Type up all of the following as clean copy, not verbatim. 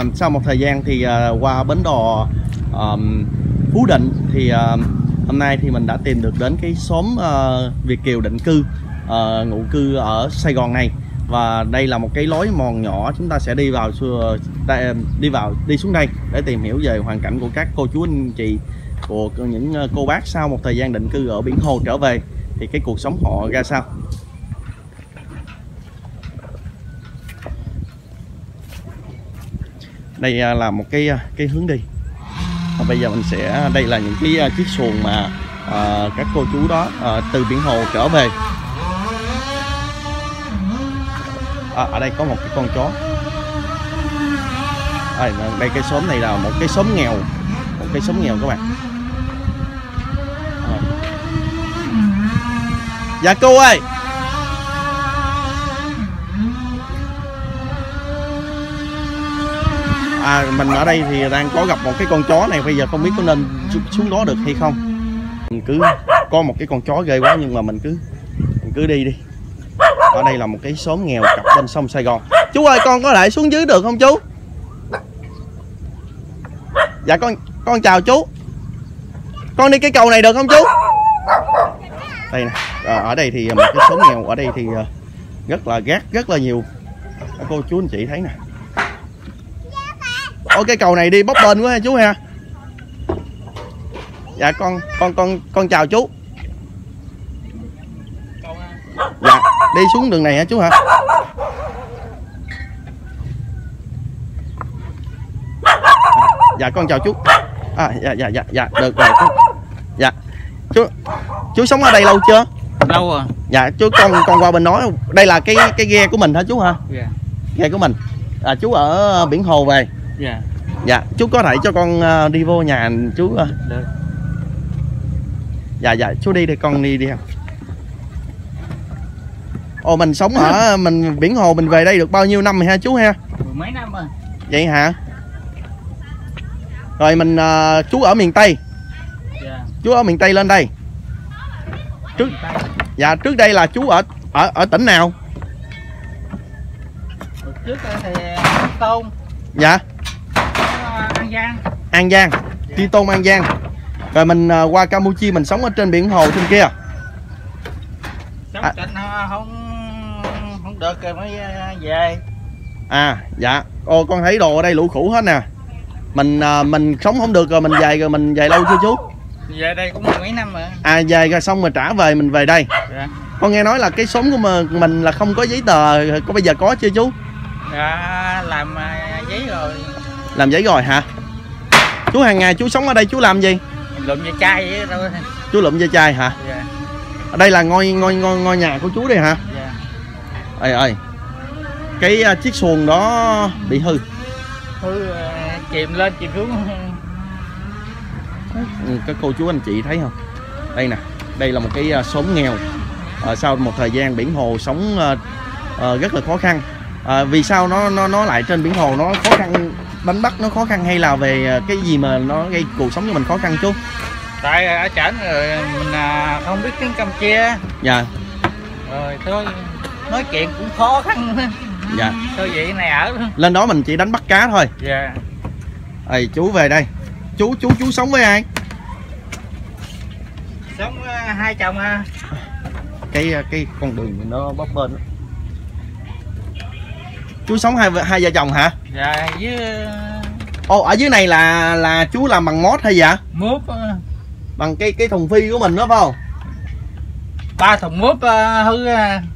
sau một thời gian thì qua bến đò Phú Định thì hôm nay thì mình đã tìm được đến cái xóm Việt kiều định cư, ngụ cư ở Sài Gòn này. Và đây là một cái lối mòn nhỏ, chúng ta sẽ đi xuống đây để tìm hiểu về hoàn cảnh của các cô chú anh chị, của những cô bác sau một thời gian định cư ở biển Hồ trở về thì cái cuộc sống họ ra sao. Đây là một cái hướng đi. Và bây giờ mình sẽ, đây là những cái chiếc xuồng mà các cô chú đó từ biển Hồ trở về. Ở đây có một cái con chó. Đây cái xóm này là một cái xóm nghèo, các bạn. Dạ cô ơi. Mình ở đây thì đang có gặp một cái con chó này, bây giờ không biết có nên xuống đó được hay không. Mình cứ có một cái con chó ghê quá, nhưng mà mình cứ đi. Ở đây là một cái xóm nghèo cặp bên sông Sài Gòn. Chú ơi, con có thể xuống dưới được không chú? Dạ con chào chú. Con đi cái cầu này được không chú? Đây nè, ở đây thì một cái xóm nghèo, ở đây thì rất là nhiều cô chú anh chị thấy nè. Cái cầu này đi bấp bênh quá ha chú ha. Dạ con chào chú. Dạ, đi xuống đường này hả chú hả? Dạ con chào chú. Dạ được rồi chú. Dạ. Chú sống ở đây lâu chưa? Lâu rồi. Dạ chú, con qua bên nói. Đây là cái ghe của mình hả chú hả? Dạ. Ghe của mình. Chú ở biển Hồ về. Dạ. Dạ, chú có thể cho con đi vô nhà chú. Được. Dạ chú đi thì con đi không? Mình sống ở biển Hồ, mình về đây được bao nhiêu năm rồi ha chú ha? Mười mấy năm rồi. Vậy hả? Rồi mình chú ở miền Tây. Dạ. Chú ở miền Tây lên đây. Trước đây là chú ở tỉnh nào? Trước đây thì Tôn. Dạ. An Giang. An Giang. Tri Tôn An Giang. Rồi mình qua Campuchia, mình sống ở trên biển Hồ trên kia. Sống trên không được rồi mới về. Dạ. Con thấy đồ ở đây lũ khủ hết nè. Mình sống không được rồi mình về lâu chưa chú? Về đây cũng mấy năm rồi. Về rồi xong rồi trả về, mình về đây. Dạ. Con nghe nói là cái xóm của mình là không có giấy tờ, bây giờ có chưa chú? Dạ, làm giấy rồi. Làm giấy rồi hả? Chú hàng ngày chú sống ở đây chú làm gì? Lụm ve chai vậy thôi. Chú lụm ve chai hả? Dạ. Ở đây là ngôi nhà của chú đây hả? Dạ. Ơi, cái chiếc xuồng đó bị hư. Chìm lên chìm xuống. Các cô chú anh chị thấy không? Đây nè, đây là một cái xóm nghèo. Sau một thời gian biển Hồ sống rất là khó khăn. Vì sao nó lại trên biển Hồ nó khó khăn, đánh bắt nó khó khăn, hay là về cái gì mà nó gây cuộc sống cho mình khó khăn chú? Tại ở trển rồi mình không biết tiếng Campuchia. Dạ. Rồi thôi nói chuyện cũng khó khăn. Dạ. Thôi vậy này ở lên đó mình chỉ đánh bắt cá thôi. Dạ. Chú về đây. Chú sống với ai? Sống với hai chồng. Cái con đường nó bấp bênh. Chú sống hai vợ chồng hả? Dạ, với ở dưới này là chú làm bằng mót hay dạ? mướp. Bằng cái thùng phi của mình đó phải không? 3 thùng mướp hư.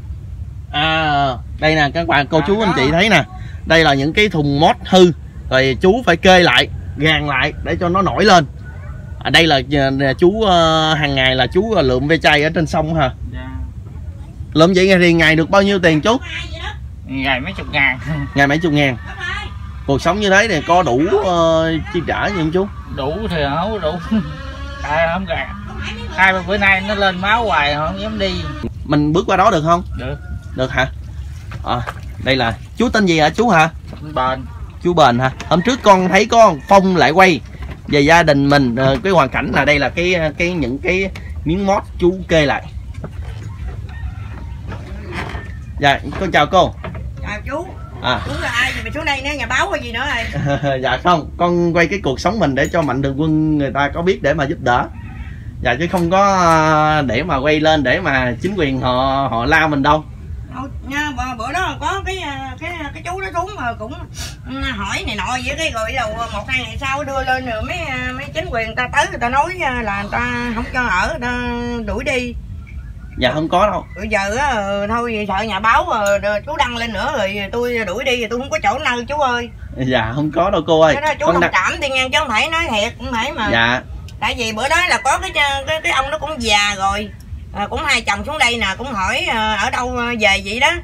Đây nè các bạn, cô chú anh chị thấy nè. Đây là những cái thùng mót hư, rồi chú phải kê lại, gàn lại để cho nó nổi lên. Đây là chú hàng ngày là chú lượm ve chai ở trên sông hả? Dạ. Lượm vậy thì ngày được bao nhiêu tiền chú? Ngày mấy chục ngàn. Ngày mấy chục ngàn. Cuộc sống như thế thì có đủ chi trả gì không chú? Đủ thì không đủ. Không gà. 2-3 bữa nay nó lên máu hoài không dám đi. Mình bước qua đó được không? Được. Được hả? Đây là chú tên gì hả chú hả? Bền. Chú Bền hả? Hôm trước con thấy có Phong lại quay về gia đình mình, cái hoàn cảnh là đây là những cái miếng mót chú kê lại. Dạ con chào cô. Chào chú. Đúng là ai gì mày xuống đây nữa, nhà báo hay gì nữa rồi. Dạ không, con quay cái cuộc sống mình để cho Mạnh Thường Quân người ta có biết để mà giúp đỡ. Dạ chứ không có để mà quay lên để mà chính quyền họ la mình đâu. Nha, bữa đó có cái chú đó xuống mà cũng hỏi này nọ vậy, cái rồi đầu 1-2 ngày sau đưa lên rồi mấy chính quyền ta tới người ta nói là người ta không cho ở, người ta đuổi đi. Dạ không có đâu. Bây giờ thôi sợ nhà báo chú đăng lên nữa rồi tôi đuổi đi rồi tôi không có chỗ nơi chú ơi. Dạ không có đâu cô ơi. Cái đó chú thông cảm thì nghe chứ không phải nói thiệt, không phải mà. Dạ. Tại vì bữa đó là có cái ông nó cũng già rồi, cũng hai chồng xuống đây nè, cũng hỏi ở đâu về vậy đó.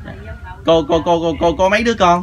Cô mấy đứa con?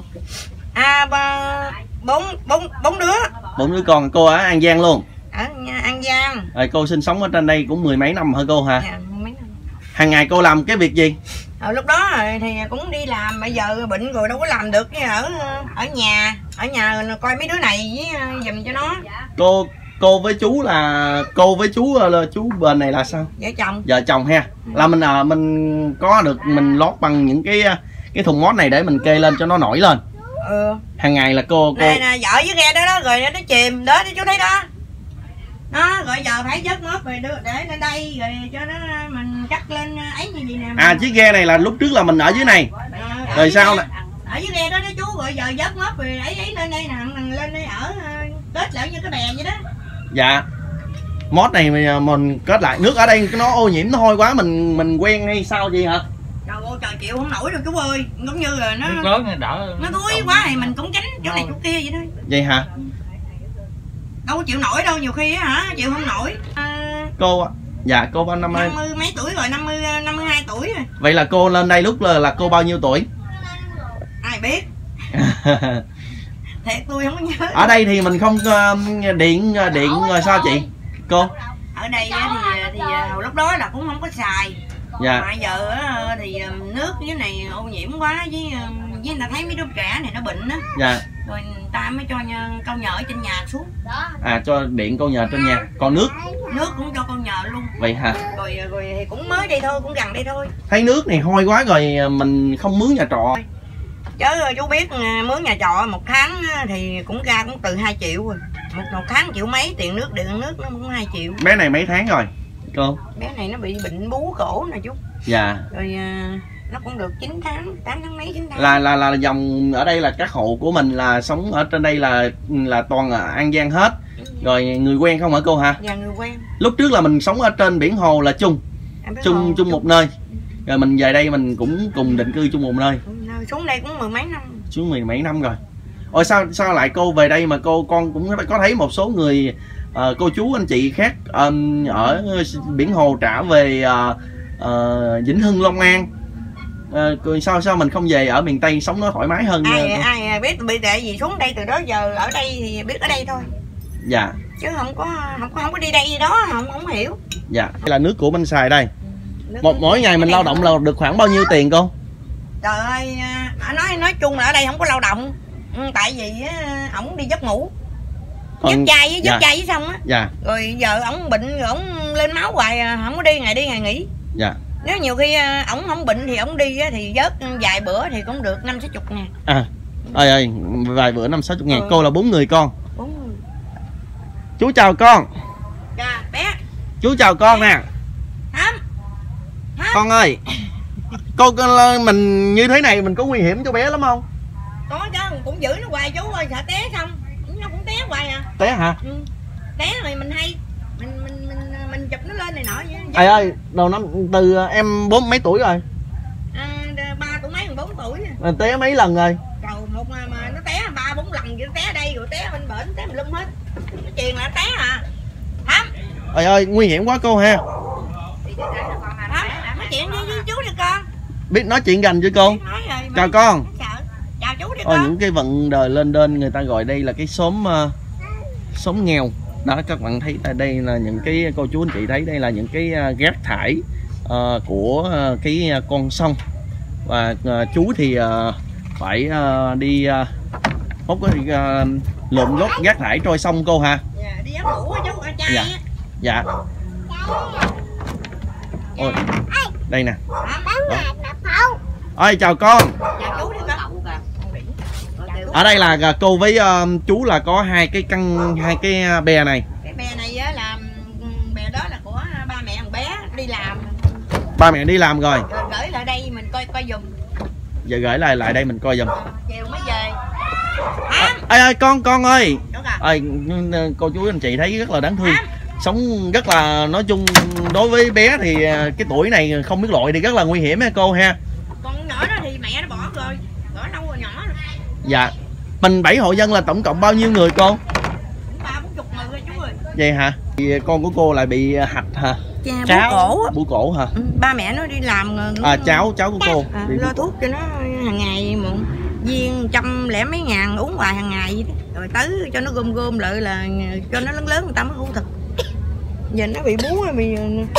Bốn đứa. 4 đứa con. Cô ở An Giang luôn? Ở An Giang. Rồi cô sinh sống ở trên đây cũng 10 mấy năm hả cô hả? Dạ, mấy năm. Hàng ngày cô làm cái việc gì? Lúc đó thì cũng đi làm, bây giờ bệnh rồi đâu có làm được, ở nhà coi mấy đứa này với giùm cho nó. Cô với chú là chú bên này là sao? Vợ chồng ha. Là mình có được mình lót bằng những cái thùng mót này để mình kê lên cho nó nổi lên. Hàng ngày là cô này nè, vợ với ghe đó rồi nó chìm đó, chú thấy đó. Đó, rồi giờ phải vớt mót rồi để lên đây rồi cho nó mình cắt lên ấy như vậy nè. Chiếc ghe này là lúc trước là mình ở dưới này. Rồi sao nè? Ở dưới ghe đó chú, rồi giờ vớt mót rồi ấy lên đây nè, lên đây ở kết lại như cái bè vậy đó. Dạ. Mót này mình kết lại, nước ở đây nó ô nhiễm, nó hôi quá, mình quen hay sao gì hả? Trời ơi trời, chịu không nổi đâu chú ơi, giống như là nó đỡ, nó thúi quá thì mình cũng tránh chỗ này chỗ kia vậy thôi. Vậy hả? Đâu có chịu nổi đâu, nhiều khi hả chịu không nổi. Cô dạ cô bao năm 50 mấy tuổi rồi, 52 tuổi rồi. Vậy là cô lên đây lúc là cô bao nhiêu tuổi? Ai biết. Thiệt tôi không có nhớ. Ở đây thì mình không điện rồi sao chị? Cô? Ở đây thì hồi lúc đó là cũng không có xài. Dạ. Mà giờ thì nước dưới này ô nhiễm quá, với người ta thấy mấy đứa trẻ này nó bệnh á. Dạ. Rồi người ta mới cho câu nhờ ở trên nhà xuống. Cho điện câu nhờ trên nhà. Còn nước cũng cho câu nhờ luôn. Vậy hả? Rồi thì cũng mới đây thôi, cũng gần đây thôi. Thấy nước này hôi quá rồi mình không mướn nhà trọ. Chứ chú biết mướn nhà trọ một tháng thì cũng ra cũng từ 2 triệu rồi. Một tháng triệu mấy, tiền nước điện nước nó cũng 2 triệu. Bé này mấy tháng rồi cô? Bé này nó bị bệnh bú cổ nè chú. Dạ. Rồi nó cũng được 9 tháng, 8 tháng mấy 9 tháng. Là dòng ở đây là các hộ của mình là sống ở trên đây là toàn là An Giang hết. Rồi người quen không hả cô hả? Dạ người quen. Lúc trước là mình sống ở trên biển Hồ là chung một nơi. Rồi mình về đây mình cũng cùng định cư chung một nơi. Xuống đây cũng 10 mấy năm. Xuống 10 mấy năm rồi. Ôi sao lại cô về đây mà con cũng có thấy một số người cô chú anh chị khác ở biển Hồ trả về Vĩnh Hưng, Long An. Sao mình không về ở miền Tây sống nó thoải mái hơn? Ai biết bị tệ gì xuống đây từ đó giờ ở đây thì biết ở đây thôi. Dạ. Chứ không có đi đây gì đó, không hiểu. Dạ. Đây là nước của mình xài đây. Mỗi ngày mình lao động là được khoảng bao nhiêu tiền cô? Trời ơi, nói chung là ở đây không có lao động. Tại vì ổng đi giấc ngủ. Giấc chai với xong á. Dạ. Rồi giờ ổng bệnh rồi ổng lên máu hoài, không có đi ngày nghỉ. Dạ. Nếu nhiều khi ổng không bệnh thì ổng đi thì vớt vài bữa thì cũng được 50-60 ngàn. Ơi vài bữa 50-60 ngàn. Cô là 4 người con. 4 người. Chú chào con. Dạ bé. Chú chào con nè. Con ơi, cô mình như thế này mình có nguy hiểm cho bé lắm không? Có chứ, cũng giữ nó hoài chú ơi, sợ té xong nó cũng té hoài à. Té hả? Té rồi mình hay mình chụp nó lên này nọ vậy. Ơi đầu năm từ em 4 mấy tuổi rồi? 3 tuổi mấy, 4 tuổi. Té mấy lần rồi? Cầu một mà nó té 3-4 lần vậy, nó té ở đây rồi té bên bển, té mình lum hết. Nó chuyền là nó té à. Thắm. Ơi nguy hiểm quá cô ha. Nói chuyện với chú đi con. Biết nói chuyện gành chưa cô? Chào con. Chào chú đi con. Những cái vận đời lên người ta gọi đây là cái xóm nghèo. Đó các bạn thấy tại đây là những cái cô chú anh chị thấy đây là những cái rác thải của cái con sông. Và chú thì phải đi hút lượm gốc rác thải trôi sông cô ha. Dạ, đi giấc ngủ chú ở chai. Dạ. Dạ. Ôi, đây nè. Ôi chào con. Chào chú đi con. Ở đây là cô với chú là có hai cái bè này. Cái bè này á là bè đó là của ba mẹ thằng bé đi làm. Ba mẹ đi làm rồi. Rồi gửi lại đây mình coi giùm. Giờ gửi lại đây mình coi giùm. Chiều mới về. Ê con ơi. À. Cô chú anh chị thấy rất là đáng thương. Sống rất là, nói chung đối với bé thì cái tuổi này không biết lội thì rất là nguy hiểm ha cô ha. Con nhỏ đó thì mẹ nó bỏ rồi, bỏ lâu rồi, nhỏ rồi. Dạ. Mình 7 hộ dân là tổng cộng bao nhiêu người cô? 30-40 người rồi chú ơi. Vậy hả? Thì con của cô lại bị hạch hả? Cháu Bú cổ hả? ba mẹ nó đi làm. Cháu của cô lo thuốc cho nó hàng ngày mượn viên 100 mấy ngàn uống hoài hàng ngày vậy đó. Rồi tới cho nó gom lại là cho nó lớn người ta mới hữu thực. Giờ nó bị bú bị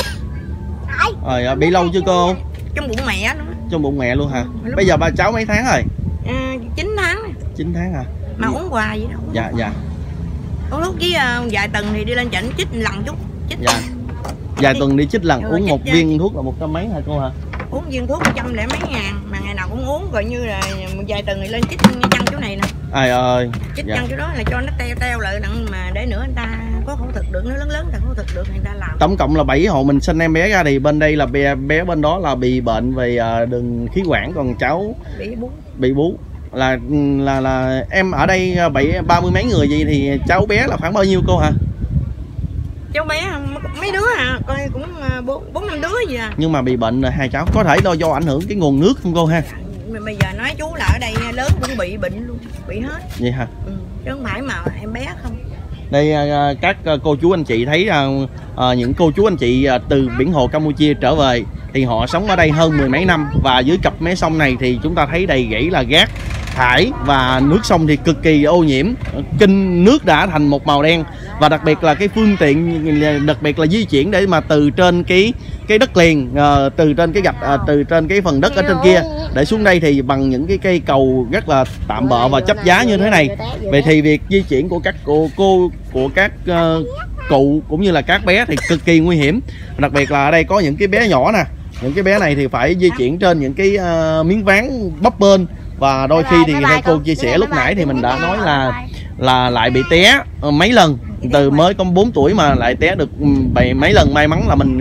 bị lâu chưa cô? Trong bụng mẹ nữa. Trong bụng mẹ luôn hả? Bây giờ ba cháu mấy tháng rồi? 9 tháng. 9 tháng hả? Mà uống hoài vậy đó. Dạ. Uống lúc với vài tuần thì đi lên chỉnh chích lần chút. Chích. Dạ. Vài tuần đi chích lần, uống một viên thuốc là 100 mấy hả cô hả? Uống viên thuốc 100 mấy ngàn mà ngày nào cũng uống, gọi như là vài tuần thì lên chích chân chỗ này nè. Ai ơi. Chích chân chỗ đó là cho nó teo lại đặng mà để nữa người ta có phẫu thuật được, nó lớn ta phẫu thuật được người ta làm. Tổng cộng là 7 hộ mình sinh em bé ra thì bên đây là bé bên đó là bị bệnh về đường khí quản, còn cháu bị bú. Là em ở đây 30 mấy người gì thì cháu bé là khoảng bao nhiêu cô hả? Cháu bé mấy đứa hả? Coi cũng 4-5 đứa gì à. Nhưng mà bị bệnh rồi hai cháu có thể do ảnh hưởng cái nguồn nước không cô ha? Bây giờ nói chú là ở đây lớn cũng bị bệnh luôn, bị hết. Vậy hả? Chứ không phải mà em bé không. Đây các cô chú anh chị thấy những cô chú anh chị từ biển Hồ Campuchia trở về thì họ sống ở đây hơn 10 mấy năm, và dưới cặp mé sông này thì chúng ta thấy đầy rẫy là rác thải và nước sông thì cực kỳ ô nhiễm, kinh nước đã thành một màu đen. Và đặc biệt là cái phương tiện, đặc biệt là di chuyển để mà từ trên cái đất liền, từ trên cái gạch, từ trên cái phần đất ở trên kia để xuống đây thì bằng những cái cây cầu rất là tạm bợ và chấp giá như thế này. Vậy thì việc di chuyển của các của các cụ cũng như là các bé thì cực kỳ nguy hiểm. Đặc biệt là ở đây có những cái bé nhỏ nè, những cái bé này thì phải di chuyển trên những cái miếng ván bấp bênh, và đôi khi thì cô chia sẻ lúc nãy thì mình đã nói là lại bị té mấy lần, từ mới có 4 tuổi mà lại té được mấy lần. May mắn là mình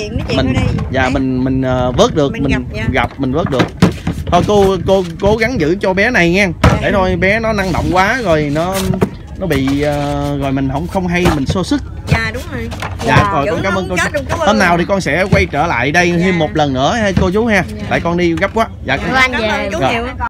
vớt được, mình vớt được. Thôi cô cố gắng giữ cho bé này nha, để thôi bé nó năng động quá rồi nó bị rồi mình không hay mình xô sức. Dạ đúng rồi. Dạ rồi con cảm ơn cô. Hôm nào thì con sẽ quay trở lại đây thêm một lần nữa ha cô chú ha. Tại con đi gấp quá. Dạ. Cảm ơn chú nhiều.